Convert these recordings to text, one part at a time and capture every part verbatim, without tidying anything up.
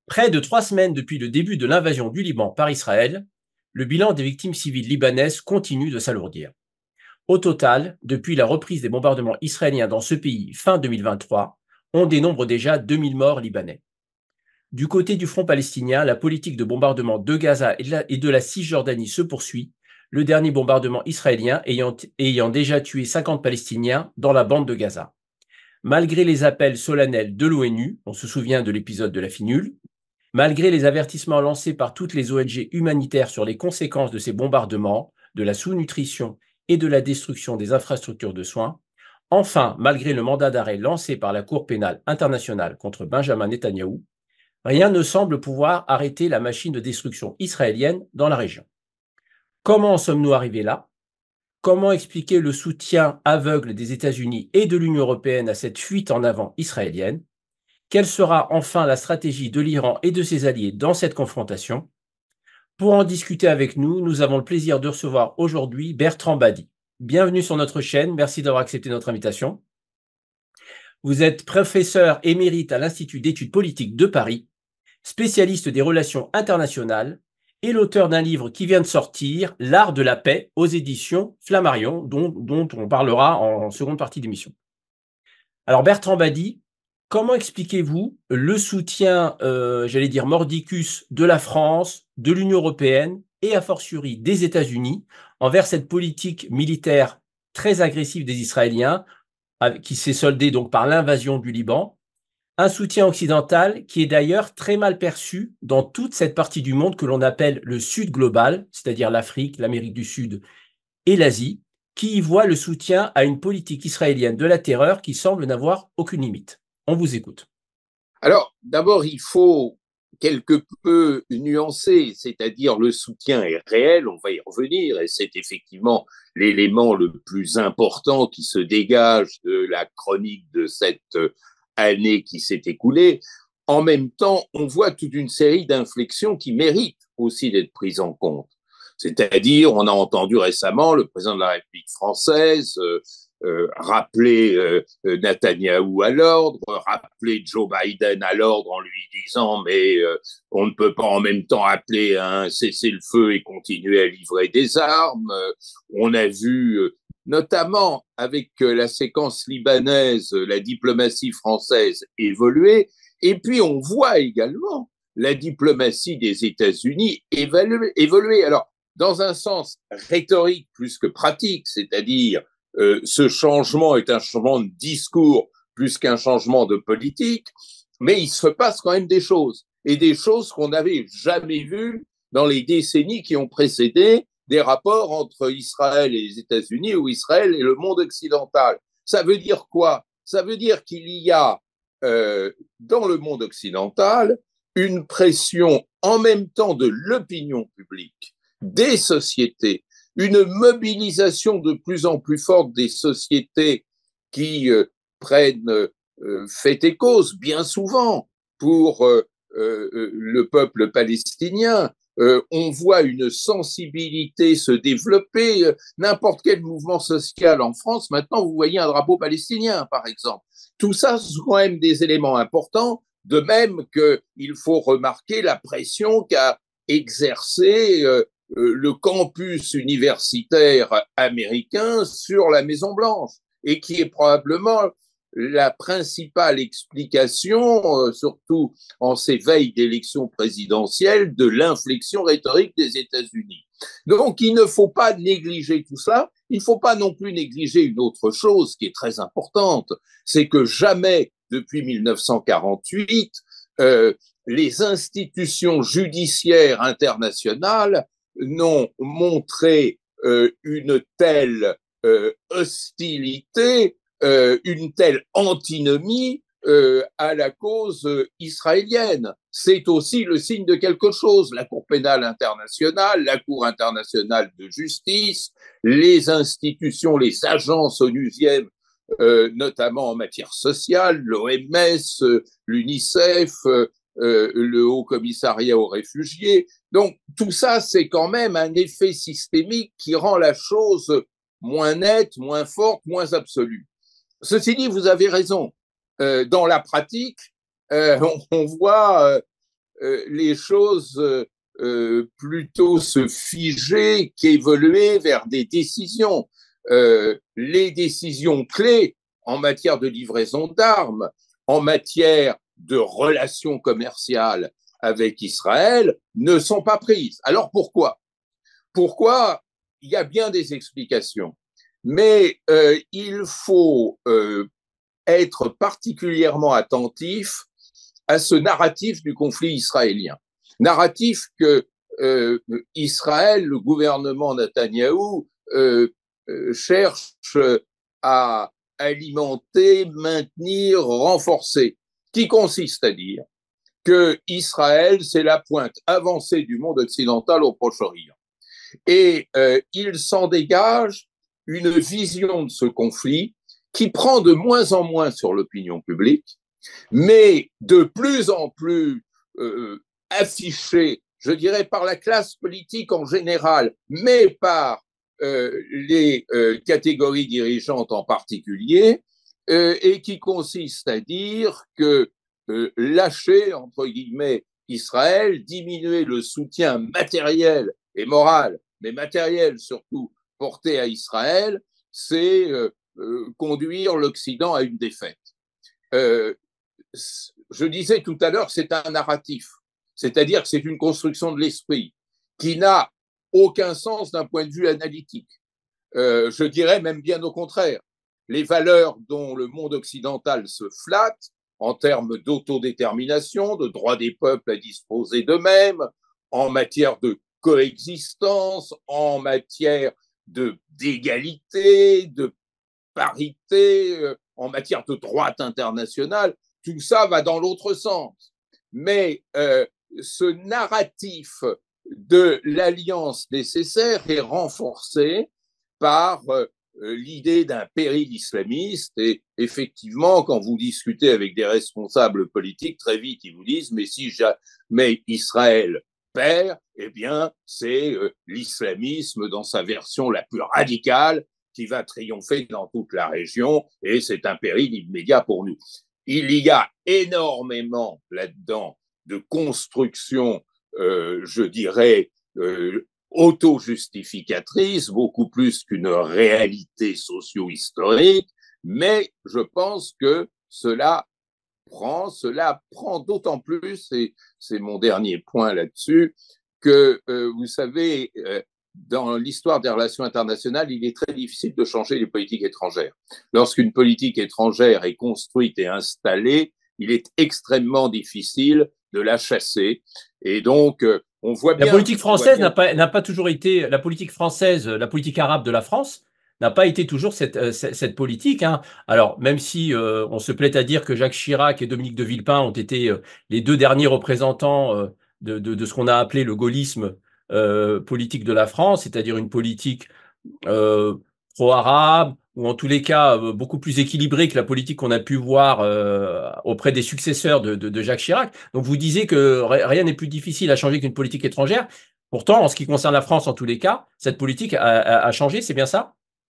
Près de trois semaines depuis le début de l'invasion du Liban par Israël, le bilan des victimes civiles libanaises continue de s'alourdir. Au total, depuis la reprise des bombardements israéliens dans ce pays fin deux mille vingt-trois, on dénombre déjà deux mille morts libanais. Du côté du front palestinien, la politique de bombardement de Gaza et de la, et de la Cisjordanie se poursuit, le dernier bombardement israélien ayant, ayant déjà tué cinquante Palestiniens dans la bande de Gaza. Malgré les appels solennels de l'ONU, on se souvient de l'épisode de la Finule, malgré les avertissements lancés par toutes les O N G humanitaires sur les conséquences de ces bombardements, de la sous-nutrition et de la destruction des infrastructures de soins, enfin, malgré le mandat d'arrêt lancé par la Cour pénale internationale contre Benjamin Netanyahou, rien ne semble pouvoir arrêter la machine de destruction israélienne dans la région. Comment en sommes-nous arrivés là? Comment expliquer le soutien aveugle des États-Unis et de l'Union européenne à cette fuite en avant israélienne? Quelle sera enfin la stratégie de l'Iran et de ses alliés dans cette confrontation? Pour en discuter avec nous, nous avons le plaisir de recevoir aujourd'hui Bertrand Badi. Bienvenue sur notre chaîne, merci d'avoir accepté notre invitation. Vous êtes professeur émérite à l'Institut d'études politiques de Paris, spécialiste des relations internationales et l'auteur d'un livre qui vient de sortir, L'art de la paix, aux éditions Flammarion, dont, dont on parlera en seconde partie d'émission. Alors Bertrand Badi, comment expliquez-vous le soutien, euh, j'allais dire, mordicus de la France, de l'Union européenne et a fortiori des États-Unis envers cette politique militaire très agressive des Israéliens, qui s'est soldée donc par l'invasion du Liban, un soutien occidental qui est d'ailleurs très mal perçu dans toute cette partie du monde que l'on appelle le Sud global, c'est-à-dire l'Afrique, l'Amérique du Sud et l'Asie, qui y voit le soutien à une politique israélienne de la terreur qui semble n'avoir aucune limite. On vous écoute. Alors, d'abord, il faut quelque peu nuancer, c'est-à-dire le soutien est réel, on va y revenir, et c'est effectivement l'élément le plus important qui se dégage de la chronique de cette année qui s'est écoulée. En même temps, on voit toute une série d'inflexions qui méritent aussi d'être prises en compte. C'est-à-dire, on a entendu récemment le président de la République française euh, euh, rappeler euh, Netanyahou à l'ordre, rappeler Joe Biden à l'ordre en lui disant mais euh, on ne peut pas en même temps appeler à un cessez-le-feu et continuer à livrer des armes. Euh, on a vu euh, notamment avec euh, la séquence libanaise, la diplomatie française évoluer, et puis on voit également la diplomatie des États-Unis évoluer. Alors, dans un sens rhétorique plus que pratique, c'est-à-dire euh, ce changement est un changement de discours plus qu'un changement de politique, mais il se passe quand même des choses, et des choses qu'on n'avait jamais vues dans les décennies qui ont précédé des rapports entre Israël et les États-Unis ou Israël et le monde occidental. Ça veut dire quoi? Ça veut dire qu'il y a euh, dans le monde occidental une pression en même temps de l'opinion publique, des sociétés, une mobilisation de plus en plus forte des sociétés qui euh, prennent euh, fait et cause bien souvent pour euh, euh, le peuple palestinien. Euh, on voit une sensibilité se développer. Euh, n'importe quel mouvement social en France, maintenant, vous voyez un drapeau palestinien, par exemple. Tout ça, ce sont quand même des éléments importants, de même qu'il faut remarquer la pression qu'a exercée euh, le campus universitaire américain sur la Maison-Blanche, et qui est probablement la principale explication, euh, surtout en ces veilles d'élections présidentielles, de l'inflexion rhétorique des États-Unis. Donc, il ne faut pas négliger tout ça. Il ne faut pas non plus négliger une autre chose qui est très importante, c'est que jamais, depuis mille neuf cent quarante-huit, euh, les institutions judiciaires internationales n'ont montré euh, une telle euh, hostilité, euh, une telle antinomie euh, à la cause euh, israélienne. C'est aussi le signe de quelque chose. La Cour pénale internationale, la Cour internationale de justice, les institutions, les agences onusiennes, euh, notamment en matière sociale, l'O M S, euh, l'UNICEF, euh, euh, le Haut Commissariat aux réfugiés. Donc tout ça, c'est quand même un effet systémique qui rend la chose moins nette, moins forte, moins absolue. Ceci dit, vous avez raison. Euh, dans la pratique, euh, on, on voit euh, euh, les choses euh, euh, plutôt se figer qu'évoluer vers des décisions. Euh, les décisions clés en matière de livraison d'armes, en matière de relations commerciales avec Israël, ne sont pas prises. Alors pourquoi? Pourquoi? Il y a bien des explications. Mais euh, il faut euh, être particulièrement attentif à ce narratif du conflit israélien. Narratif que euh, Israël, le gouvernement Netanyahou, euh, euh, cherche à alimenter, maintenir, renforcer, qui consiste à dire que Israël, c'est la pointe avancée du monde occidental au Proche-Orient. Et euh, il s'en dégage une vision de ce conflit qui prend de moins en moins sur l'opinion publique, mais de plus en plus euh, affichée, je dirais, par la classe politique en général, mais par euh, les euh, catégories dirigeantes en particulier, euh, et qui consiste à dire que euh, lâcher, entre guillemets, Israël, diminuer le soutien matériel et moral, mais matériel surtout, porté à Israël, c'est euh, euh, conduire l'Occident à une défaite. Euh, je disais tout à l'heure que c'est un narratif, c'est-à-dire que c'est une construction de l'esprit qui n'a aucun sens d'un point de vue analytique. Euh, je dirais même bien au contraire. Les valeurs dont le monde occidental se flatte en termes d'autodétermination, de droit des peuples à disposer d'eux-mêmes, en matière de coexistence, en matière de, d'égalité, de parité, euh, en matière de droit international, tout ça va dans l'autre sens. Mais euh, ce narratif de l'alliance nécessaire est renforcé par euh, l'idée d'un péril islamiste. Et effectivement, quand vous discutez avec des responsables politiques, très vite, ils vous disent, mais si jamais Israël perd, eh bien, c'est euh, l'islamisme dans sa version la plus radicale qui va triompher dans toute la région, et c'est un péril immédiat pour nous. Il y a énormément là-dedans de construction, euh, je dirais, euh, auto-justificatrice, beaucoup plus qu'une réalité socio-historique, mais je pense que cela prend, cela prend d'autant plus, et c'est mon dernier point là-dessus, que euh, vous savez, euh, dans l'histoire des relations internationales, il est très difficile de changer les politiques étrangères. Lorsqu'une politique étrangère est construite et installée, il est extrêmement difficile de la chasser. Et donc, euh, on voit bien. La politique française n'a pas, n'a pas toujours été, la politique française, la politique arabe de la France n'a pas été toujours cette, cette, cette politique. Hein. Alors, même si euh, on se plaît à dire que Jacques Chirac et Dominique de Villepin ont été euh, les deux derniers représentants euh, de, de, de ce qu'on a appelé le gaullisme euh, politique de la France, c'est-à-dire une politique euh, pro-arabe, ou en tous les cas euh, beaucoup plus équilibrée que la politique qu'on a pu voir euh, auprès des successeurs de, de, de Jacques Chirac. Donc vous disiez que rien n'est plus difficile à changer qu'une politique étrangère. Pourtant, en ce qui concerne la France, en tous les cas, cette politique a, a, a changé, c'est bien ça?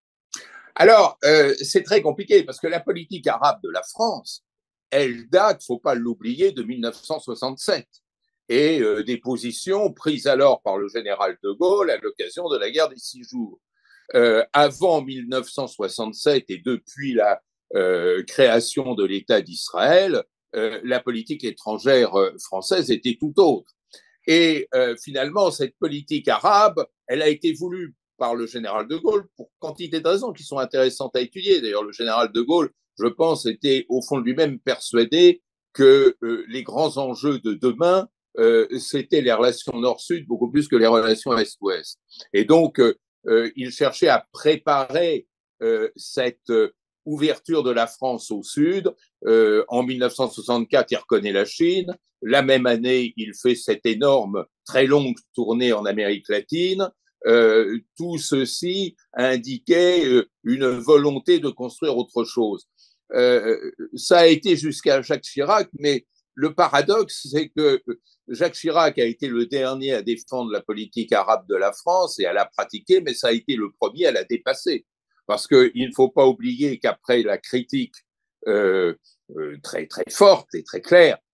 Alors, euh, c'est très compliqué parce que la politique arabe de la France, elle date, il ne faut pas l'oublier, de mille neuf cent soixante-sept et euh, des positions prises alors par le général de Gaulle à l'occasion de la guerre des Six Jours. Euh, avant mille neuf cent soixante-sept et depuis la euh, création de l'État d'Israël, euh, la politique étrangère euh, française était tout autre. Et euh, finalement, cette politique arabe, elle a été voulue par le général de Gaulle pour quantité de raisons qui sont intéressantes à étudier. D'ailleurs, le général de Gaulle, je pense, était au fond de lui-même persuadé que euh, les grands enjeux de demain, euh, c'était les relations nord-sud beaucoup plus que les relations est-ouest. Et donc, euh, euh, il cherchait à préparer euh, cette euh, ouverture de la France au sud. Euh, en mille neuf cent soixante-quatre, il reconnaît la Chine. La même année, il fait cette énorme, très longue tournée en Amérique latine. Euh, tout ceci indiquait euh, une volonté de construire autre chose. Euh, ça a été jusqu'à Jacques Chirac, mais le paradoxe, c'est que Jacques Chirac a été le dernier à défendre la politique arabe de la France et à la pratiquer, mais ça a été le premier à la dépasser. Parce qu'il ne faut pas oublier qu'après la critique euh, euh, très, très forte et très claire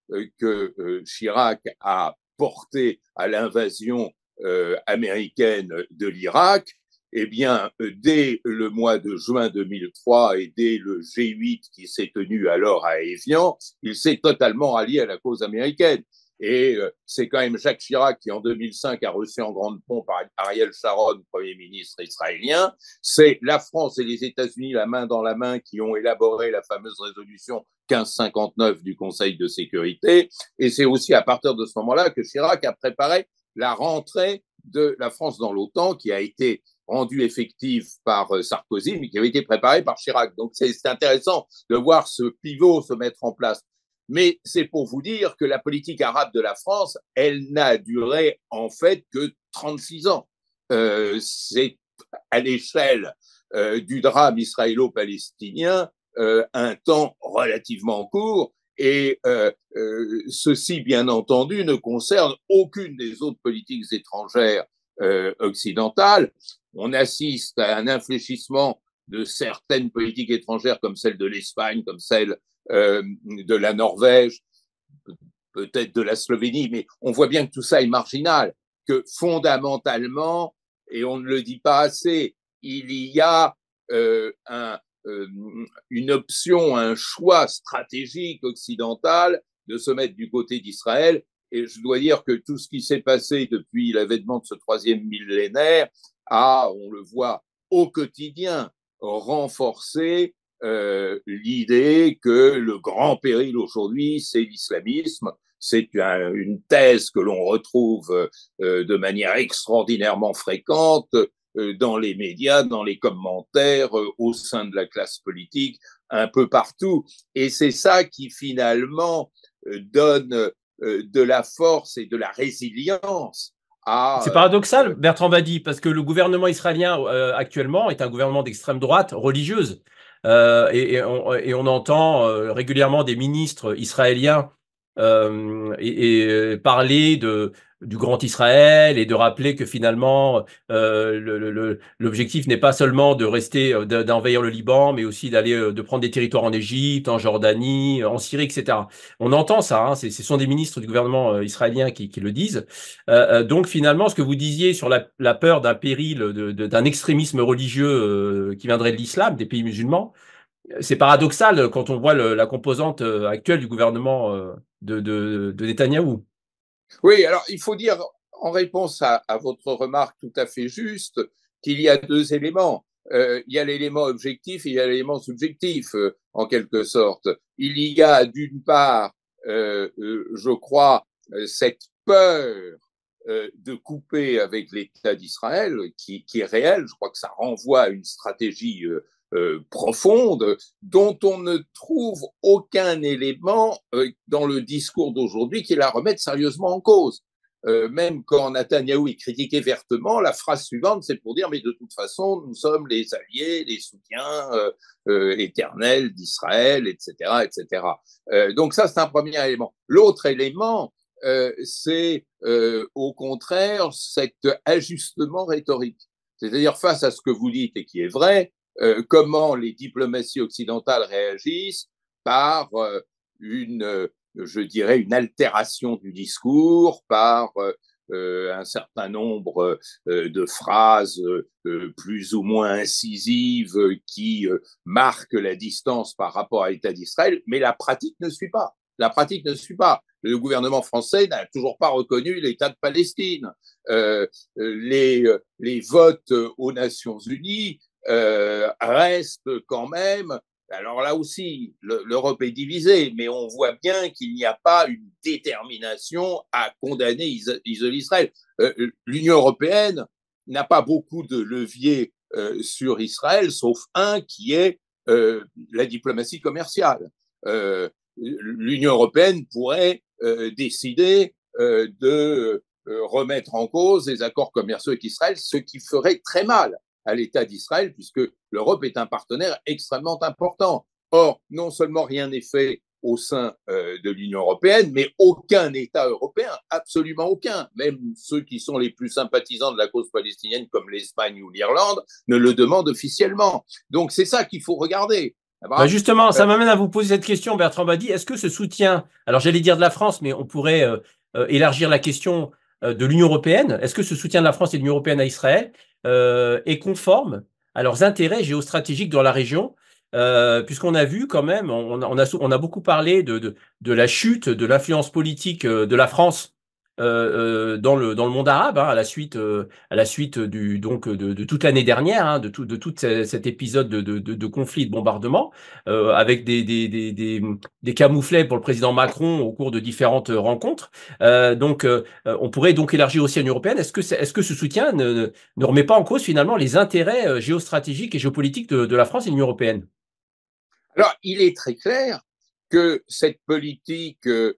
euh, que euh, Chirac a porté à l'invasion euh, américaine de l'Irak, eh bien, dès le mois de juin deux mille trois et dès le G huit qui s'est tenu alors à Évian, il s'est totalement rallié à la cause américaine. Et euh, c'est quand même Jacques Chirac qui, en deux mille cinq, a reçu en grande pompe Ariel Sharon, Premier ministre israélien. C'est la France et les États-Unis, la main dans la main, qui ont élaboré la fameuse résolution quinze cinquante-neuf du Conseil de sécurité. Et c'est aussi à partir de ce moment-là que Chirac a préparé la rentrée de la France dans l'OTAN, qui a été rendue effective par Sarkozy, mais qui avait été préparée par Chirac. Donc c'est intéressant de voir ce pivot se mettre en place. Mais c'est pour vous dire que la politique arabe de la France, elle n'a duré en fait que trente-six ans. Euh, c'est à l'échelle euh, du drame israélo-palestinien euh, un temps relativement court. Et euh, euh, ceci, bien entendu, ne concerne aucune des autres politiques étrangères euh, occidentales. On assiste à un infléchissement de certaines politiques étrangères comme celle de l'Espagne, comme celle euh, de la Norvège, peut-être de la Slovénie, mais on voit bien que tout ça est marginal, que fondamentalement, et on ne le dit pas assez, il y a euh, un, euh, une option, un choix stratégique occidental de se mettre du côté d'Israël. Et je dois dire que tout ce qui s'est passé depuis l'avènement de ce troisième millénaire a, on le voit au quotidien, renforcé euh, l'idée que le grand péril aujourd'hui, c'est l'islamisme. C'est un, une thèse que l'on retrouve euh, de manière extraordinairement fréquente euh, dans les médias, dans les commentaires, euh, au sein de la classe politique, un peu partout. Et c'est ça qui finalement euh, donne euh, de la force et de la résilience à… C'est paradoxal, Euh, Bertrand Badi, parce que le gouvernement israélien euh, actuellement est un gouvernement d'extrême droite religieuse. Euh, et, et, on, et, on, entend euh, régulièrement des ministres israéliens euh, et, et parler de, du grand Israël et de rappeler que finalement euh, l'objectif n'est pas seulement de rester, d'envahir le Liban, mais aussi d'aller, de prendre des territoires en Égypte, en Jordanie, en Syrie, et cetera. On entend ça, hein, ce sont des ministres du gouvernement israélien qui, qui le disent. Euh, donc finalement, ce que vous disiez sur la, la peur d'un péril, de, de, d'un extrémisme religieux euh, qui viendrait de l'islam, des pays musulmans, c'est paradoxal quand on voit le, la composante actuelle du gouvernement euh, de, de, de Netanyahou. Oui, alors il faut dire, en réponse à, à votre remarque tout à fait juste, qu'il y a deux éléments. Euh, il y a l'élément objectif et il y a l'élément subjectif, euh, en quelque sorte. Il y a d'une part, euh, euh, je crois, cette peur euh, de couper avec l'État d'Israël, qui, qui est réelle. Je crois que ça renvoie à une stratégie euh, euh, profonde dont on ne trouve aucun élément euh, dans le discours d'aujourd'hui qui la remette sérieusement en cause. Euh, même quand Netanyahou est critiqué vertement, la phrase suivante, c'est pour dire mais de toute façon, nous sommes les alliés, les soutiens euh, euh, éternels d'Israël, et cetera, et cetera. Euh, donc ça, c'est un premier élément. L'autre élément, euh, c'est euh, au contraire cet ajustement rhétorique. C'est-à-dire face à ce que vous dites et qui est vrai, euh, comment les diplomaties occidentales réagissent par euh, une, euh, je dirais, une altération du discours, par euh, un certain nombre euh, de phrases euh, plus ou moins incisives qui euh, marquent la distance par rapport à l'État d'Israël, mais la pratique ne suit pas. La pratique ne suit pas. Le gouvernement français n'a toujours pas reconnu l'État de Palestine. Euh, les, les votes aux Nations Unies euh, restent quand même. Alors là aussi, l'Europe est divisée, mais on voit bien qu'il n'y a pas une détermination à condamner Israël. Euh, L'Union européenne n'a pas beaucoup de leviers euh, sur Israël, sauf un qui est euh, la diplomatie commerciale. Euh, L'Union européenne pourrait euh, décider euh, de euh, remettre en cause les accords commerciaux avec Israël, ce qui ferait très mal à l'État d'Israël, puisque l'Europe est un partenaire extrêmement important. Or, non seulement rien n'est fait au sein euh, de l'Union européenne, mais aucun État européen, absolument aucun, même ceux qui sont les plus sympathisants de la cause palestinienne, comme l'Espagne ou l'Irlande, ne le demandent officiellement. Donc c'est ça qu'il faut regarder. Bah justement, ça m'amène à vous poser cette question, Bertrand Badi. Est-ce que ce soutien, alors j'allais dire de la France, mais on pourrait euh, euh, élargir la question euh, de l'Union européenne. Est-ce que ce soutien de la France et de l'Union européenne à Israël euh, est conforme à leurs intérêts géostratégiques dans la région? Euh, puisqu'on a vu quand même, on a, on a, on a beaucoup parlé de, de, de la chute de l'influence politique euh, de la France euh, euh, dans le, dans le monde arabe, hein, à la suite, euh, à la suite du, donc, de, de toute l'année dernière, hein, de tout, de tout cet épisode de, de, de, de conflit, de bombardement, euh, avec des, des, des, des, des camouflets pour le président Macron au cours de différentes rencontres. Euh, donc, euh, on pourrait donc élargir aussi à l'Union européenne. Est-ce que, est, est-ce que ce soutien ne, ne remet pas en cause finalement les intérêts euh, géostratégiques et géopolitiques de, de la France et de l'Union européenne? Alors, il est très clair que cette politique, euh,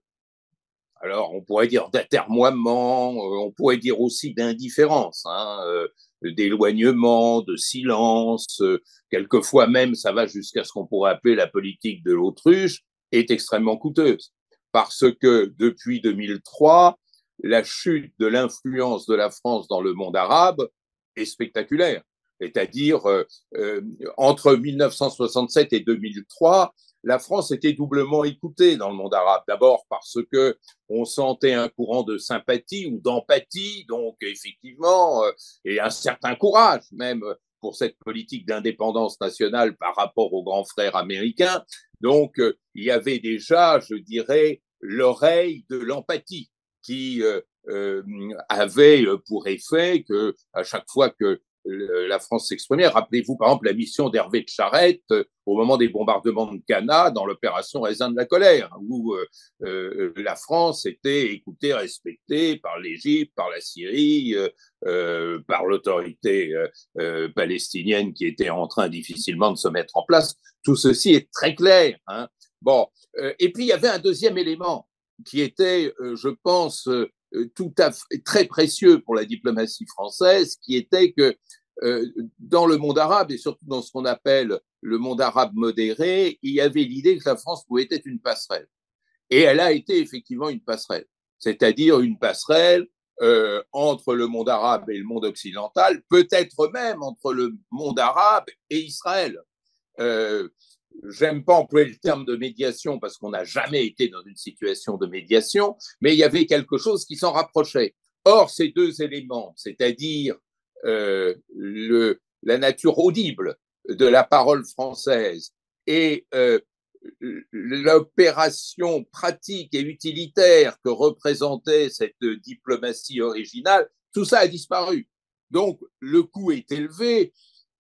alors on pourrait dire d'atermoiement, euh, on pourrait dire aussi d'indifférence, hein, euh, d'éloignement, de silence, euh, quelquefois même ça va jusqu'à ce qu'on pourrait appeler la politique de l'autruche, est extrêmement coûteuse. Parce que depuis deux mille trois, la chute de l'influence de la France dans le monde arabe est spectaculaire. C'est-à-dire, euh, euh, entre mille neuf cent soixante-sept et deux mille trois, la France était doublement écoutée dans le monde arabe. D'abord parce que on sentait un courant de sympathie ou d'empathie, donc effectivement, euh, et un certain courage même pour cette politique d'indépendance nationale par rapport aux grands frères américains. Donc, euh, il y avait déjà, je dirais, l'oreille de l'empathie qui euh, euh, avait pour effet que à chaque fois que la France s'exprimait. Rappelez-vous, par exemple, la mission d'Hervé de Charette euh, au moment des bombardements de Cana dans l'opération Raisin de la colère, où euh, euh, la France était écoutée, respectée par l'Égypte, par la Syrie, euh, euh, par l'autorité euh, euh, palestinienne qui était en train difficilement de se mettre en place. Tout ceci est très clair. Hein. Bon, euh, et puis il y avait un deuxième élément qui était, euh, je pense, euh, tout à fait très précieux pour la diplomatie française, qui était que euh, dans le monde arabe et surtout dans ce qu'on appelle le monde arabe modéré, il y avait l'idée que la France pouvait être une passerelle. Et elle a été effectivement une passerelle, c'est-à-dire une passerelle euh, entre le monde arabe et le monde occidental, peut-être même entre le monde arabe et Israël. Euh, J'aime pas employer le terme de médiation parce qu'on n'a jamais été dans une situation de médiation, mais il y avait quelque chose qui s'en rapprochait. Or, ces deux éléments, c'est-à-dire euh, le, la nature audible de la parole française et euh, l'opération pratique et utilitaire que représentait cette diplomatie originale, tout ça a disparu. Donc, le coût est élevé.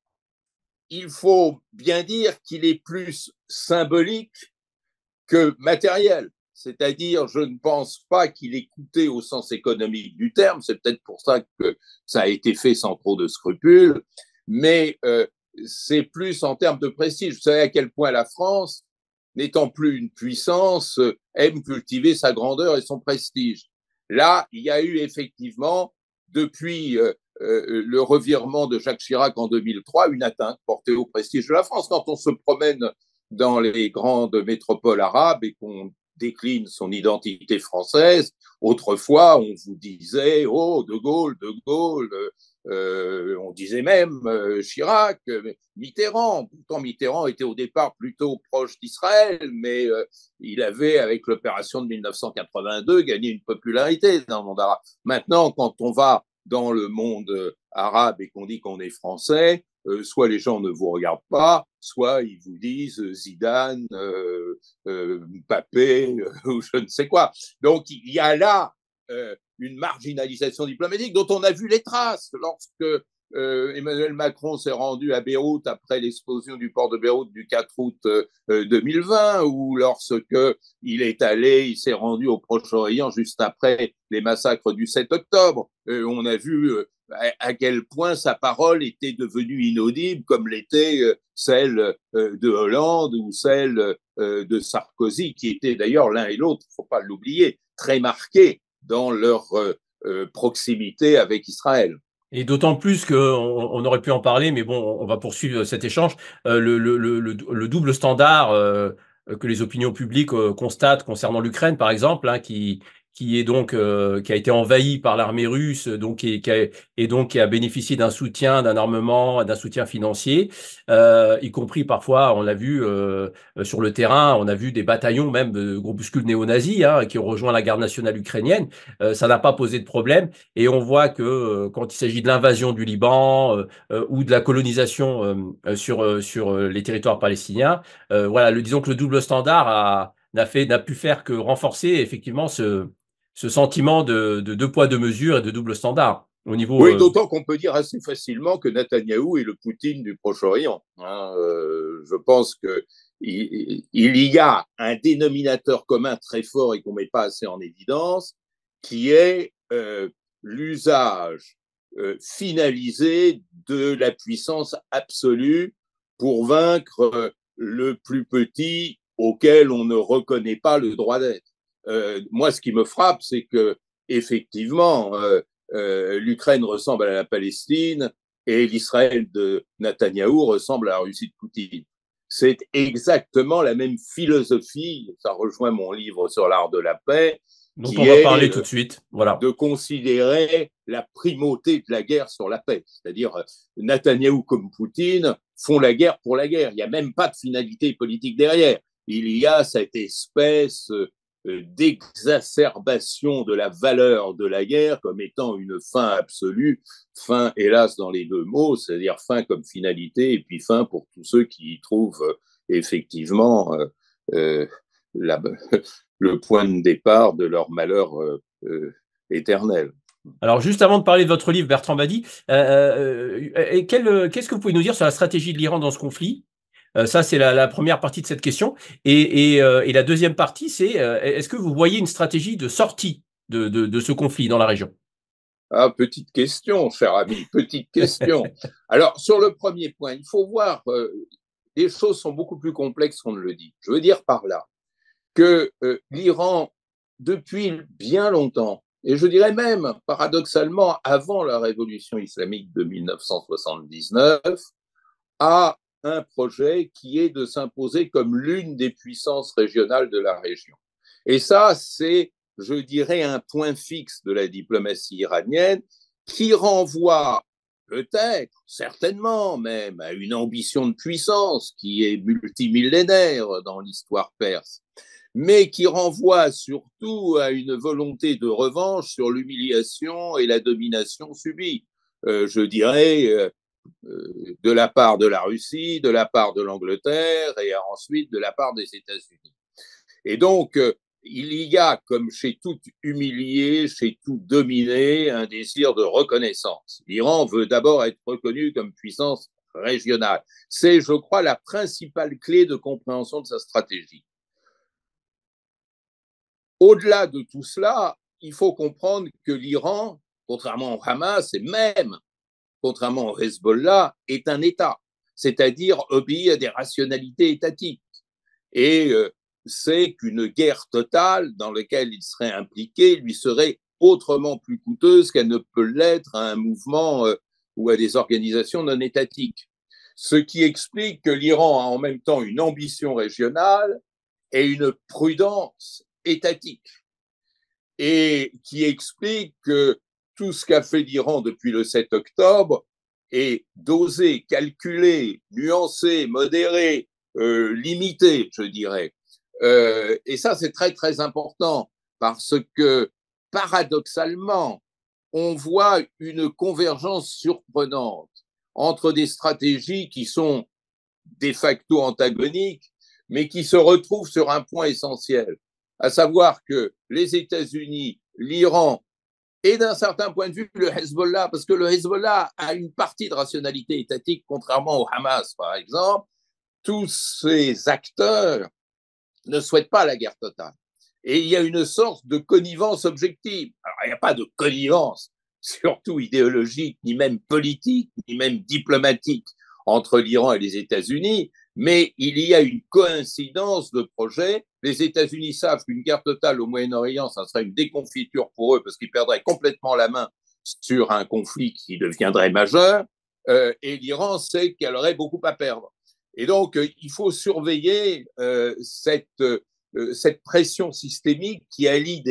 Il faut bien dire qu'il est plus symbolique que matériel. C'est-à-dire, je ne pense pas qu'il ait coûté au sens économique du terme. C'est peut-être pour ça que ça a été fait sans trop de scrupules. Mais euh, c'est plus en termes de prestige. Vous savez à quel point la France, n'étant plus une puissance, aime cultiver sa grandeur et son prestige. Là, il y a eu effectivement, depuis euh, euh, le revirement de Jacques Chirac en deux mille trois, une atteinte portée au prestige de la France. Quand on se promène dans les grandes métropoles arabes et qu'on décline son identité française, autrefois, on vous disait « Oh, De Gaulle, De Gaulle », euh, on disait même euh, Chirac, euh, Mitterrand. Pourtant, Mitterrand était au départ plutôt proche d'Israël, mais euh, il avait, avec l'opération de mille neuf cent quatre-vingt-deux, gagné une popularité dans le monde arabe. Maintenant, quand on va dans le monde arabe et qu'on dit qu'on est français, euh, soit les gens ne vous regardent pas, soit ils vous disent Zidane, euh, euh, Mbappé, euh, ou je ne sais quoi. Donc, il y a là euh, une marginalisation diplomatique dont on a vu les traces lorsque euh, Emmanuel Macron s'est rendu à Beyrouth après l'explosion du port de Beyrouth du quatre août euh, deux mille vingt, ou lorsque il est allé, il s'est rendu au Proche-Orient juste après les massacres du sept octobre. Euh, on a vu euh, à quel point sa parole était devenue inaudible, comme l'était euh, celle euh, de Hollande ou celle euh, de Sarkozy, qui étaient d'ailleurs l'un et l'autre, il ne faut pas l'oublier, très marqués dans leur euh, proximité avec Israël. Et d'autant plus qu'on on aurait pu en parler, mais bon, on va poursuivre cet échange. Euh, le, le, le, le, double standard euh, que les opinions publiques euh, constatent concernant l'Ukraine, par exemple, hein, qui, qui est donc euh, qui a été envahi par l'armée russe, donc et, qui a, et donc qui a bénéficié d'un soutien, d'un armement, d'un soutien financier, euh, y compris parfois, on l'a vu euh, sur le terrain, on a vu des bataillons même de groupuscules néo-nazis hein, qui ont rejoint la garde nationale ukrainienne. Euh, ça n'a pas posé de problème, et on voit que euh, quand il s'agit de l'invasion du Liban euh, euh, ou de la colonisation euh, sur euh, sur les territoires palestiniens, euh, voilà, le, disons que le double standard a n'a fait n'a pu faire que renforcer effectivement ce ce sentiment de, de deux poids, deux mesures et de double standard au niveau. Oui, Euh... d'autant qu'on peut dire assez facilement que Netanyahou est le Poutine du Proche-Orient. Hein. Euh, je pense que il, il y a un dénominateur commun très fort et qu'on ne met pas assez en évidence, qui est euh, l'usage euh, finalisé de la puissance absolue pour vaincre le plus petit auquel on ne reconnaît pas le droit d'être. Euh, moi, ce qui me frappe, c'est que effectivement, euh, euh, l'Ukraine ressemble à la Palestine et l'Israël de Netanyahou ressemble à la Russie de Poutine. C'est exactement la même philosophie, ça rejoint mon livre sur l'art de la paix, dont on qui va parler est tout de suite. Voilà. de considérer la primauté de la guerre sur la paix. C'est-à-dire, Netanyahou comme Poutine font la guerre pour la guerre. Il n'y a même pas de finalité politique derrière. Il y a cette espèce d'exacerbation de la valeur de la guerre comme étant une fin absolue, fin hélas dans les deux mots, c'est-à-dire fin comme finalité et puis fin pour tous ceux qui y trouvent euh, effectivement euh, euh, la, le point de départ de leur malheur euh, euh, éternel. Alors, juste avant de parler de votre livre, Bertrand Badi, euh, euh, quel, qu'est-ce que vous pouvez nous dire sur la stratégie de l'Iran dans ce conflit? Euh, ça, c'est la, la, première partie de cette question. Et, et, euh, et la deuxième partie, c'est euh, est-ce que vous voyez une stratégie de sortie de, de, de ce conflit dans la région? Ah, petite question, cher ami, petite question. Alors, sur le premier point, il faut voir, euh, les choses sont beaucoup plus complexes qu'on ne le dit. Je veux dire par là que euh, l'Iran, depuis bien longtemps, et je dirais même, paradoxalement, avant la révolution islamique de mille neuf cent soixante-dix-neuf, a un projet qui est de s'imposer comme l'une des puissances régionales de la région. Et ça, c'est, je dirais, un point fixe de la diplomatie iranienne qui renvoie peut-être, certainement même, à une ambition de puissance qui est multimillénaire dans l'histoire perse, mais qui renvoie surtout à une volonté de revanche sur l'humiliation et la domination subie. Euh, je dirais, euh, de la part de la Russie, de la part de l'Angleterre et ensuite de la part des États-Unis. Et donc, euh, il y a, comme chez tout humilié, chez tout dominé, un désir de reconnaissance. L'Iran veut d'abord être reconnu comme puissance régionale. C'est, je crois, la principale clé de compréhension de sa stratégie. Au-delà de tout cela, il faut comprendre que l'Iran, contrairement au Hamas et même contrairement au Hezbollah, est un État, c'est-à-dire obéit à des rationalités étatiques. Et euh, c'est qu'une guerre totale dans laquelle il serait impliqué lui serait autrement plus coûteuse qu'elle ne peut l'être à un mouvement euh, ou à des organisations non étatiques. Ce qui explique que l'Iran a en même temps une ambition régionale et une prudence étatique. Et qui explique que tout ce qu'a fait l'Iran depuis le sept octobre est d'oser, calculer, nuancer, modérer, euh, limiter, je dirais. Euh, et ça, c'est très, très important parce que, paradoxalement, on voit une convergence surprenante entre des stratégies qui sont de facto antagoniques, mais qui se retrouvent sur un point essentiel, à savoir que les États-Unis, l'Iran et d'un certain point de vue le Hezbollah, parce que le Hezbollah a une partie de rationalité étatique, contrairement au Hamas, par exemple, tous ces acteurs ne souhaitent pas la guerre totale. Et il y a une sorte de connivence objective. Alors, il n'y a pas de connivence, surtout idéologique, ni même politique, ni même diplomatique, entre l'Iran et les États-Unis, mais il y a une coïncidence de projets. Les États-Unis savent qu'une guerre totale au Moyen-Orient, ça serait une déconfiture pour eux parce qu'ils perdraient complètement la main sur un conflit qui deviendrait majeur, euh, et l'Iran sait qu'elle aurait beaucoup à perdre. Et donc, euh, il faut surveiller euh, cette, euh, cette pression systémique qui allie des,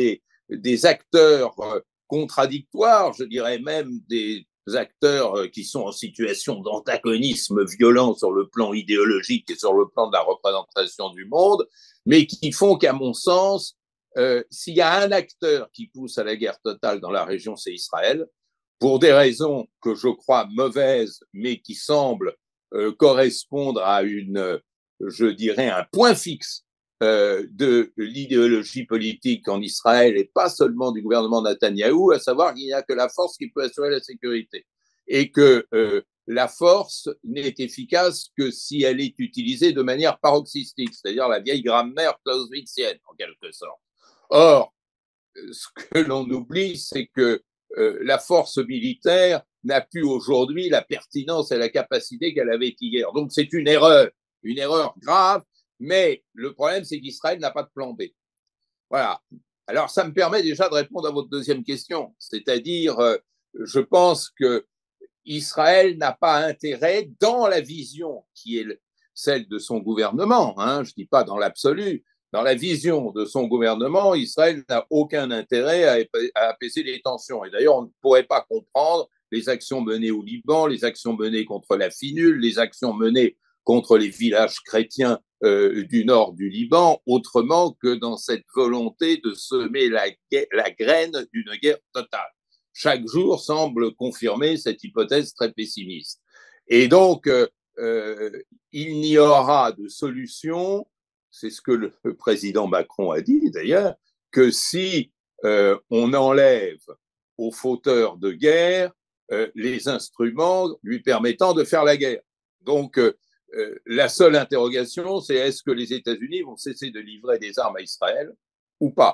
des acteurs contradictoires, je dirais même des acteurs qui sont en situation d'antagonisme violent sur le plan idéologique et sur le plan de la représentation du monde, mais qui font qu'à mon sens, euh, s'il y a un acteur qui pousse à la guerre totale dans la région, c'est Israël, pour des raisons que je crois mauvaises, mais qui semblent euh, correspondre à une, je dirais, un point fixe euh, de l'idéologie politique en Israël et pas seulement du gouvernement Netanyahou, à savoir qu'il n'y a que la force qui peut assurer la sécurité et que euh, la force n'est efficace que si elle est utilisée de manière paroxystique, c'est-à-dire la vieille grammaire clausewitzienne en quelque sorte. Or, ce que l'on oublie, c'est que euh, la force militaire n'a plus aujourd'hui la pertinence et la capacité qu'elle avait hier. Donc c'est une erreur, une erreur grave, mais le problème, c'est qu'Israël n'a pas de plan B. Voilà. Alors ça me permet déjà de répondre à votre deuxième question, c'est-à-dire, euh, je pense que Israël n'a pas intérêt dans la vision qui est celle de son gouvernement, hein, je ne dis pas dans l'absolu, dans la vision de son gouvernement, Israël n'a aucun intérêt à, à apaiser les tensions. Et d'ailleurs, on ne pourrait pas comprendre les actions menées au Liban, les actions menées contre la Finule, les actions menées contre les villages chrétiens euh, du nord du Liban, autrement que dans cette volonté de semer la, la graine d'une guerre totale. Chaque jour semble confirmer cette hypothèse très pessimiste. Et donc, euh, euh, il n'y aura de solution, c'est ce que le, le président Macron a dit d'ailleurs, que si euh, on enlève aux fauteurs de guerre euh, les instruments lui permettant de faire la guerre. Donc, euh, euh, la seule interrogation, c'est est-ce que les États-Unis vont cesser de livrer des armes à Israël ou pas?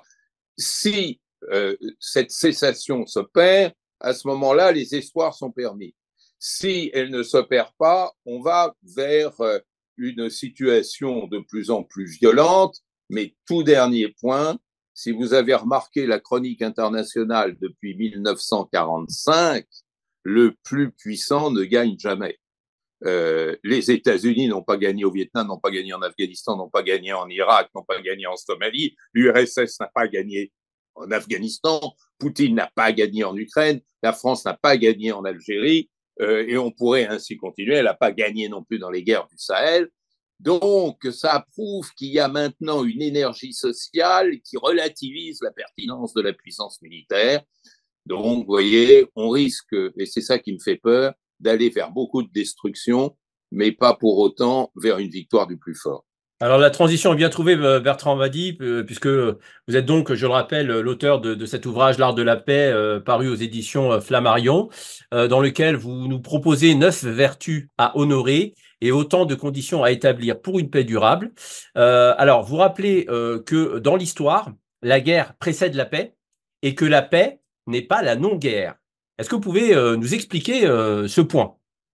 Si euh, cette cessation s'opère, à ce moment-là, les espoirs sont permis. Si elle ne s'opère pas, on va vers euh, une situation de plus en plus violente. Mais tout dernier point, si vous avez remarqué la chronique internationale depuis mille neuf cent quarante-cinq, le plus puissant ne gagne jamais. Euh, les États-Unis n'ont pas gagné au Vietnam, n'ont pas gagné en Afghanistan, n'ont pas gagné en Irak, n'ont pas gagné en Somalie. L'U R S S n'a pas gagné en Afghanistan. Poutine n'a pas gagné en Ukraine. La France n'a pas gagné en Algérie. Euh, et on pourrait ainsi continuer. Elle n'a pas gagné non plus dans les guerres du Sahel. Donc, ça prouve qu'il y a maintenant une énergie sociale qui relativise la pertinence de la puissance militaire. Donc, vous voyez, on risque, et c'est ça qui me fait peur, d'aller vers beaucoup de destruction, mais pas pour autant vers une victoire du plus fort. Alors la transition est bien trouvée, Bertrand Madi, puisque vous êtes donc, je le rappelle, l'auteur de, de cet ouvrage, L'Art de la paix, euh, paru aux éditions Flammarion, euh, dans lequel vous nous proposez neuf vertus à honorer et autant de conditions à établir pour une paix durable. Euh, alors, vous rappelez euh, que dans l'histoire, la guerre précède la paix et que la paix n'est pas la non-guerre. Est-ce que vous pouvez euh, nous expliquer euh, ce point?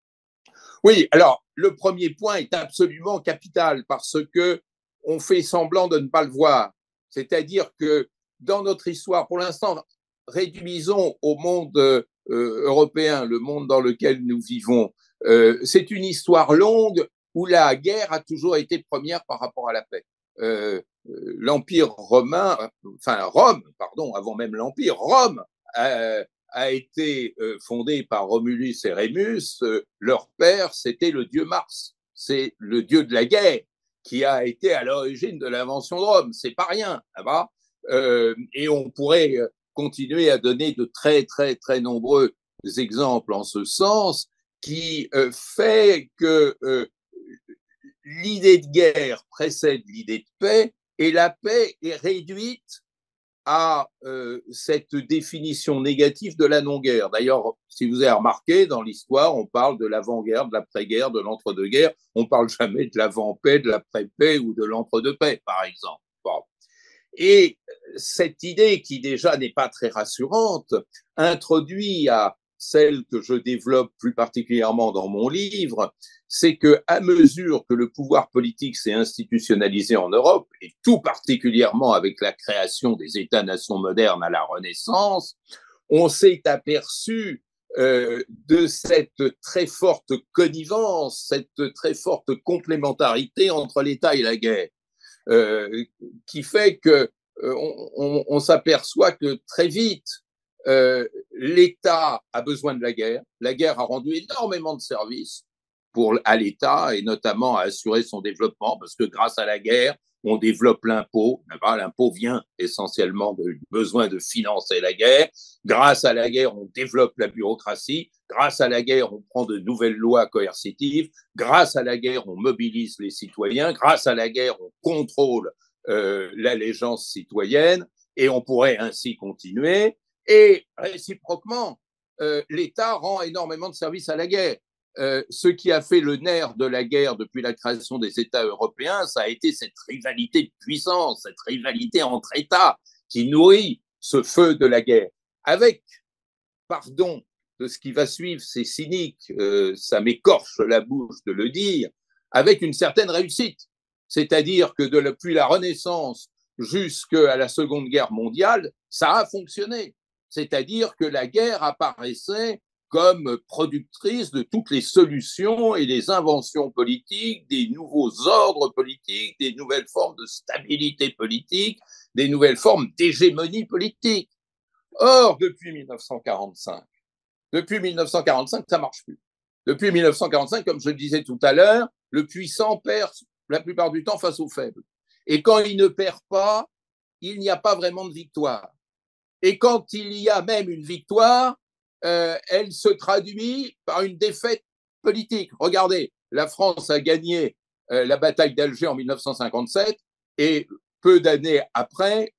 Oui, alors le premier point est absolument capital parce que on fait semblant de ne pas le voir. C'est-à-dire que dans notre histoire, pour l'instant, réduisons au monde euh, européen, le monde dans lequel nous vivons. Euh, c'est une histoire longue où la guerre a toujours été première par rapport à la paix. Euh, L'Empire romain, enfin Rome, pardon, avant même l'Empire, Rome euh, a été fondé par Romulus et Rémus. Leur père, c'était le dieu Mars. C'est le dieu de la guerre qui a été à l'origine de l'invention de Rome. C'est pas rien, là-bas. Euh, et on pourrait continuer à donner de très, très, très nombreux exemples en ce sens qui euh, fait que euh, l'idée de guerre précède l'idée de paix et la paix est réduite à euh, cette définition négative de la non-guerre. D'ailleurs, si vous avez remarqué, dans l'histoire, on parle de l'avant-guerre, de l'après-guerre, de l'entre-deux-guerres. On parle jamais de l'avant-paix, de l'après-paix ou de l'entre-deux-paix, par exemple. Bon. Et cette idée, qui déjà n'est pas très rassurante, introduit à celle que je développe plus particulièrement dans mon livre, c'est que à mesure que le pouvoir politique s'est institutionnalisé en Europe, et tout particulièrement avec la création des États-nations modernes à la Renaissance, on s'est aperçu euh, de cette très forte connivence, cette très forte complémentarité entre l'État et la guerre, euh, qui fait que euh, on, on, on s'aperçoit que très vite, euh, l'État a besoin de la guerre. La guerre a rendu énormément de services pour, à l'État et notamment à assurer son développement parce que grâce à la guerre, on développe l'impôt. L'impôt vient essentiellement du besoin de financer la guerre. Grâce à la guerre, on développe la bureaucratie. Grâce à la guerre, on prend de nouvelles lois coercitives. Grâce à la guerre, on mobilise les citoyens. Grâce à la guerre, on contrôle euh, l'allégeance citoyenne et on pourrait ainsi continuer. Et réciproquement, euh, l'État rend énormément de services à la guerre. Euh, ce qui a fait le nerf de la guerre depuis la création des États européens, ça a été cette rivalité de puissance, cette rivalité entre États qui nourrit ce feu de la guerre. Avec, pardon de ce qui va suivre, c'est cynique, euh, ça m'écorche la bouche de le dire, avec une certaine réussite. C'est-à-dire que depuis la Renaissance jusqu'à la Seconde Guerre mondiale, ça a fonctionné. C'est-à-dire que la guerre apparaissait comme productrice de toutes les solutions et les inventions politiques, des nouveaux ordres politiques, des nouvelles formes de stabilité politique, des nouvelles formes d'hégémonie politique. Or, depuis mille neuf cent quarante-cinq, depuis mille neuf cent quarante-cinq, ça ne marche plus. Depuis mille neuf cent quarante-cinq, comme je le disais tout à l'heure, le puissant perd la plupart du temps face aux faibles. Et quand il ne perd pas, il n'y a pas vraiment de victoire. Et quand il y a même une victoire, Euh, elle se traduit par une défaite politique. Regardez, la France a gagné euh, la bataille d'Alger en mille neuf cent cinquante-sept et peu d'années après,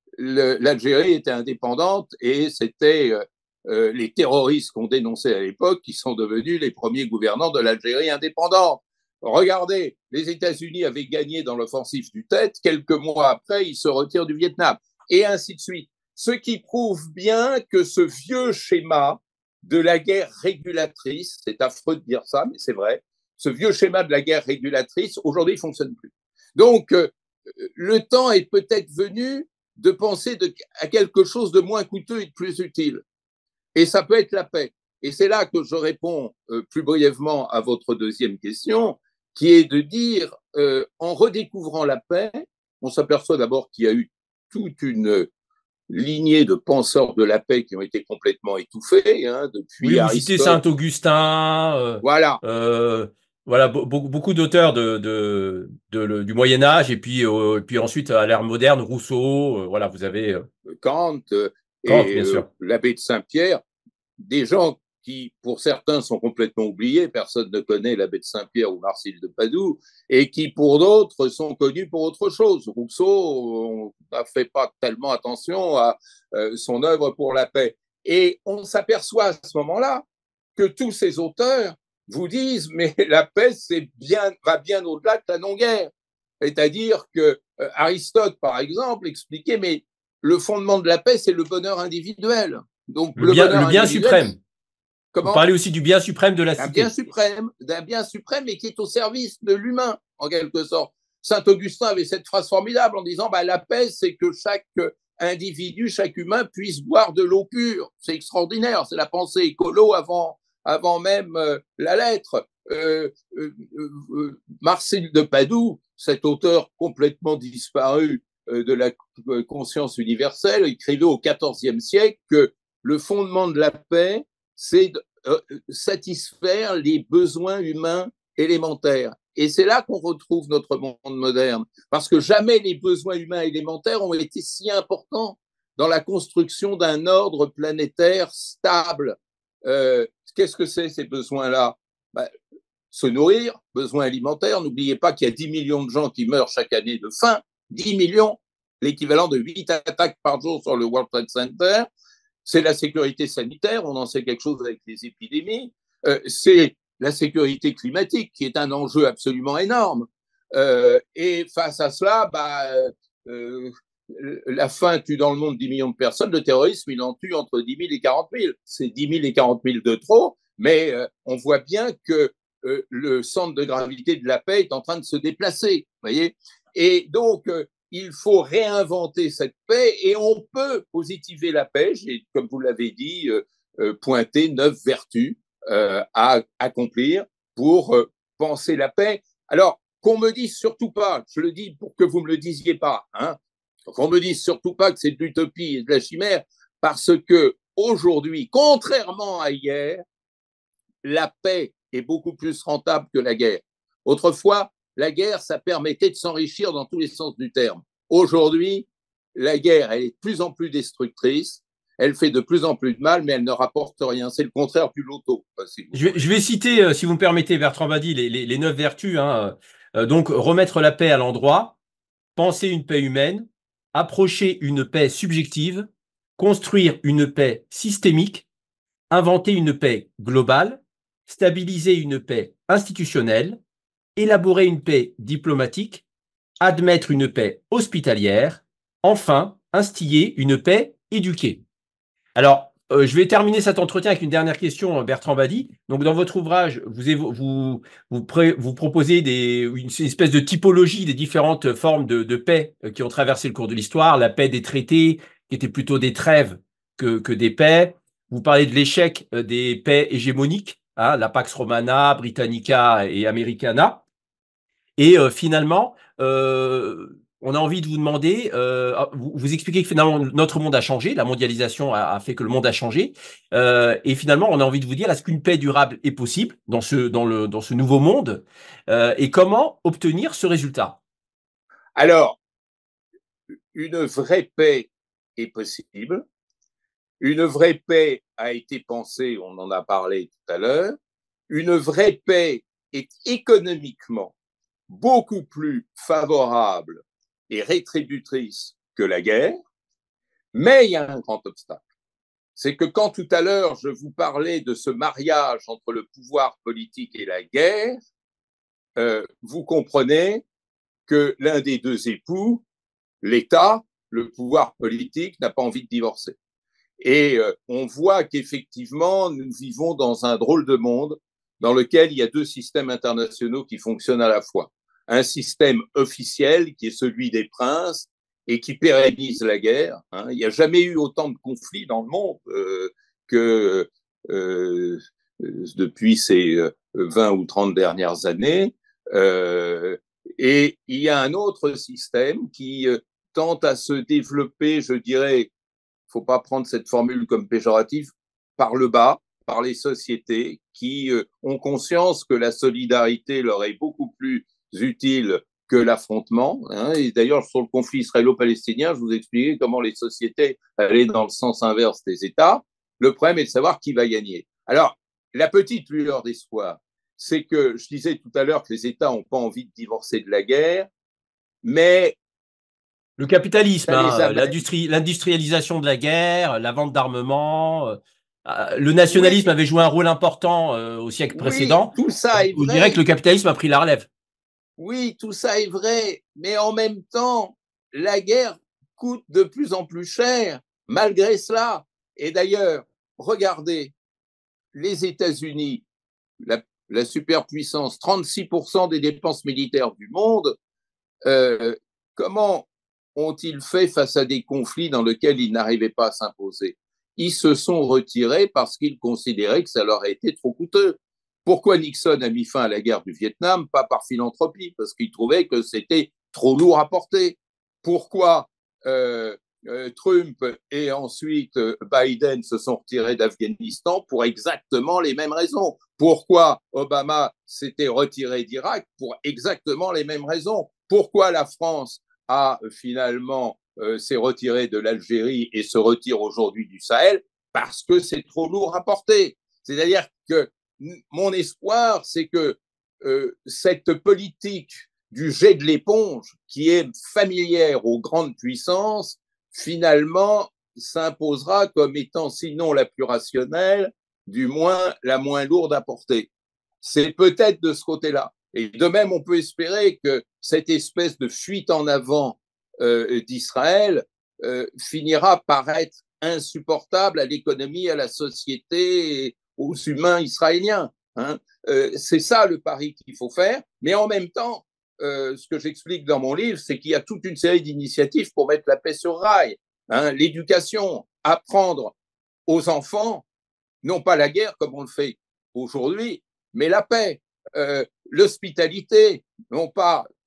l'Algérie était indépendante et c'était euh, euh, les terroristes qu'on dénonçait à l'époque qui sont devenus les premiers gouvernants de l'Algérie indépendante. Regardez, les États-Unis avaient gagné dans l'offensive du Tet, quelques mois après, ils se retirent du Vietnam, et ainsi de suite. Ce qui prouve bien que ce vieux schéma de la guerre régulatrice, c'est affreux de dire ça, mais c'est vrai, ce vieux schéma de la guerre régulatrice, aujourd'hui, il ne fonctionne plus. Donc, euh, le temps est peut-être venu de penser de, à quelque chose de moins coûteux et de plus utile. Et ça peut être la paix. Et c'est là que je réponds euh, plus brièvement à votre deuxième question, qui est de dire, euh, en redécouvrant la paix, on s'aperçoit d'abord qu'il y a eu toute une lignée de penseurs de la paix qui ont été complètement étouffés, hein, depuis oui, vous Aristote. citez Saint-Augustin, euh, voilà, euh, voilà, beaucoup, beaucoup d'auteurs de, de, de, de, du Moyen Âge et puis, euh, et puis ensuite à l'ère moderne, Rousseau, euh, voilà, vous avez euh, Kant euh, Kant, et bien euh, sûr. l'abbé de Saint-Pierre, des gens qui, pour certains, sont complètement oubliés, personne ne connaît l'abbé de Saint-Pierre ou Marcille de Padoue, et qui, pour d'autres, sont connus pour autre chose. Rousseau, on n'a fait pas tellement attention à euh, son œuvre pour la paix. Et on s'aperçoit à ce moment-là que tous ces auteurs vous disent, mais la paix, c'est bien, va bien au-delà de la non-guerre. C'est-à-dire que euh, Aristote, par exemple, expliquait, mais le fondement de la paix, c'est le bonheur individuel. Donc, Le le bien, bonheur le bien individuel, suprême. Vous comment? parlez aussi du bien suprême de la Un bien cité. suprême, d'un bien suprême et qui est au service de l'humain, en quelque sorte. Saint Augustin avait cette phrase formidable en disant, bah, la paix, c'est que chaque individu, chaque humain puisse boire de l'eau pure. C'est extraordinaire, c'est la pensée écolo avant, avant même euh, la lettre. Euh, euh, euh, Marcille de Padoue, cet auteur complètement disparu euh, de la conscience universelle, écrivait au quatorzième siècle que le fondement de la paix, c'est de euh, satisfaire les besoins humains élémentaires. Et c'est là qu'on retrouve notre monde moderne, parce que jamais les besoins humains élémentaires ont été si importants dans la construction d'un ordre planétaire stable. Euh, qu'est-ce que c'est ces besoins-là? Ben, se nourrir, besoins alimentaires. N'oubliez pas qu'il y a dix millions de gens qui meurent chaque année de faim, dix millions, l'équivalent de huit attaques par jour sur le World Trade Center. C'est la sécurité sanitaire, on en sait quelque chose avec les épidémies. Euh, c'est la sécurité climatique qui est un enjeu absolument énorme. Euh, et face à cela, bah, euh, la faim tue dans le monde dix millions de personnes, le terrorisme, il en tue entre dix mille et quarante mille. C'est dix mille et quarante mille de trop, mais euh, on voit bien que euh, le centre de gravité de la paix est en train de se déplacer. Voyez. Et donc, euh, il faut réinventer cette paix et on peut positiver la paix. J'ai, comme vous l'avez dit, euh, euh, pointé neuf vertus euh, à accomplir pour euh, penser la paix. Alors, qu'on me dise surtout pas, je le dis pour que vous me le disiez pas, hein, Qu'on me dise surtout pas que c'est de l'utopie et de la chimère, parce que aujourd'hui, contrairement à hier, la paix est beaucoup plus rentable que la guerre. Autrefois, la guerre, ça permettait de s'enrichir dans tous les sens du terme. Aujourd'hui, la guerre, elle est de plus en plus destructrice, elle fait de plus en plus de mal, mais elle ne rapporte rien. C'est le contraire du loto. Si Je vais, je vais citer, euh, si vous me permettez, Bertrand Badi, les, les, les neuf vertus. Hein. Euh, donc, remettre la paix à l'endroit, penser une paix humaine, approcher une paix subjective, construire une paix systémique, inventer une paix globale, stabiliser une paix institutionnelle, élaborer une paix diplomatique, admettre une paix hospitalière, enfin, instiller une paix éduquée. Alors, euh, je vais terminer cet entretien avec une dernière question, Bertrand Badi. Donc, dans votre ouvrage, vous, vous, vous, pré, vous proposez des, une, une espèce de typologie des différentes formes de, de paix qui ont traversé le cours de l'histoire. La paix des traités, qui étaient plutôt des trêves que, que des paix. Vous parlez de l'échec des paix hégémoniques, hein, la Pax Romana, Britannica et Americana. Et euh, finalement, euh, on a envie de vous demander, euh, vous, vous expliquez que finalement notre monde a changé, la mondialisation a, a fait que le monde a changé, euh, et finalement on a envie de vous dire, est-ce qu'une paix durable est possible dans ce, dans le, dans ce nouveau monde, euh, et comment obtenir ce résultat? Alors, une vraie paix est possible. Une vraie paix a été pensée, on en a parlé tout à l'heure. Une vraie paix est économiquement beaucoup plus favorable et rétributrice que la guerre, mais il y a un grand obstacle. C'est que quand tout à l'heure je vous parlais de ce mariage entre le pouvoir politique et la guerre, euh, vous comprenez que l'un des deux époux, l'État, le pouvoir politique, n'a pas envie de divorcer. Et euh, on voit qu'effectivement, nous vivons dans un drôle de monde dans lequel il y a deux systèmes internationaux qui fonctionnent à la fois. Un système officiel qui est celui des princes et qui pérennise la guerre. Hein. Il n'y a jamais eu autant de conflits dans le monde euh, que euh, depuis ces vingt ou trente dernières années. Euh, et il y a un autre système qui euh, tente à se développer, je dirais, il ne faut pas prendre cette formule comme péjorative, par le bas, par les sociétés qui euh, ont conscience que la solidarité leur est beaucoup plus utile que l'affrontement. Hein. Et d'ailleurs, sur le conflit israélo-palestinien, je vous expliquais comment les sociétés allaient dans le sens inverse des États. Le problème est de savoir qui va gagner. Alors, la petite lueur d'espoir, c'est que je disais tout à l'heure que les États n'ont pas envie de divorcer de la guerre, mais le capitalisme, hein, l'industrie, l'industrialisation de la guerre, la vente d'armements, euh, le nationalisme oui, avait joué un rôle important euh, au siècle oui, précédent. tout ça est Je dirais que le vrai. capitalisme a pris la relève. Oui, tout ça est vrai, mais en même temps, la guerre coûte de plus en plus cher, malgré cela. Et d'ailleurs, regardez, les États-Unis, la, la superpuissance, trente-six pour cent des dépenses militaires du monde, euh, comment ont-ils fait face à des conflits dans lesquels ils n'arrivaient pas à s'imposer? Ils se sont retirés parce qu'ils considéraient que ça leur a été trop coûteux. Pourquoi Nixon a mis fin à la guerre du Vietnam? Pas par philanthropie, parce qu'il trouvait que c'était trop lourd à porter. Pourquoi euh, euh, Trump et ensuite euh, Biden se sont retirés d'Afghanistan? Pour exactement les mêmes raisons. Pourquoi Obama s'était retiré d'Irak? Pour exactement les mêmes raisons. Pourquoi la France a finalement euh, s'est retirée de l'Algérie et se retire aujourd'hui du Sahel? Parce que c'est trop lourd à porter. C'est-à-dire que mon espoir, c'est que euh, cette politique du jet de l'éponge, qui est familière aux grandes puissances, finalement s'imposera comme étant sinon la plus rationnelle, du moins la moins lourde à porter. C'est peut-être de ce côté-là. Et de même, on peut espérer que cette espèce de fuite en avant euh, d'Israël euh, finira par être insupportable à l'économie, à la société et aux humains israéliens. Hein. Euh, c'est ça le pari qu'il faut faire. Mais en même temps, euh, ce que j'explique dans mon livre, c'est qu'il y a toute une série d'initiatives pour mettre la paix sur rail. Hein. L'éducation, apprendre aux enfants, non pas la guerre comme on le fait aujourd'hui, mais la paix, euh, l'hospitalité, non pas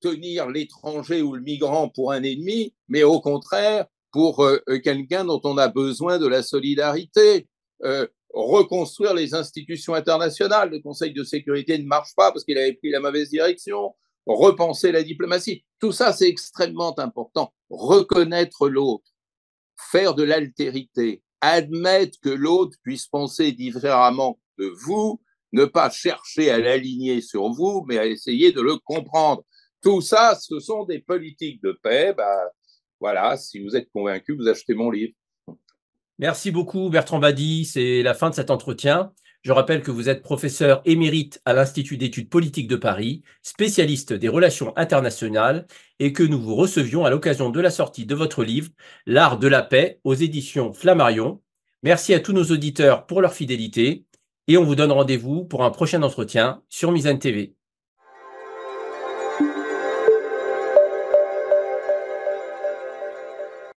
tenir l'étranger ou le migrant pour un ennemi, mais au contraire pour euh, quelqu'un dont on a besoin de la solidarité. Euh, reconstruire les institutions internationales. Le Conseil de sécurité ne marche pas parce qu'il avait pris la mauvaise direction. Repenser la diplomatie. Tout ça, c'est extrêmement important. Reconnaître l'autre, faire de l'altérité, admettre que l'autre puisse penser différemment de vous, ne pas chercher à l'aligner sur vous, mais à essayer de le comprendre. Tout ça, ce sont des politiques de paix. Ben, voilà, si vous êtes convaincu, vous achetez mon livre. Merci beaucoup, Bertrand Badi. C'est la fin de cet entretien. Je rappelle que vous êtes professeur émérite à l'Institut d'études politiques de Paris, spécialiste des relations internationales, et que nous vous recevions à l'occasion de la sortie de votre livre « L'art de la paix » aux éditions Flammarion. Merci à tous nos auditeurs pour leur fidélité, et on vous donne rendez-vous pour un prochain entretien sur Mizane T V.